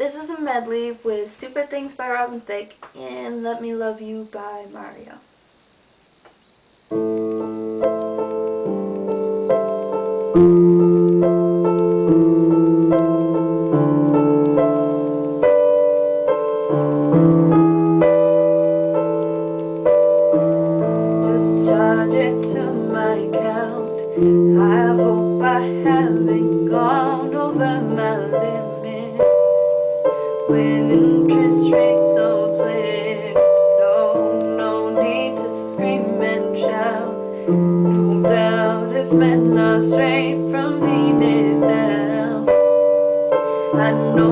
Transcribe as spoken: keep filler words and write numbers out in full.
This is a medley with Stupid Things by Robin Thicke and Let Me Love You by Mario. Just charge it to my account. I hope I haven't gone over my limit. With interest rates so swift, no, no need to scream and shout. No doubt if men are straight from Venus down. I know